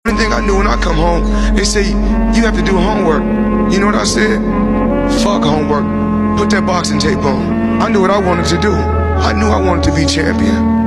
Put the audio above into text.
One thing I knew when I come home, they say, you have to do homework. You know what I said? Fuck homework. Put that boxing tape on. I knew what I wanted to do. I knew I wanted to be champion.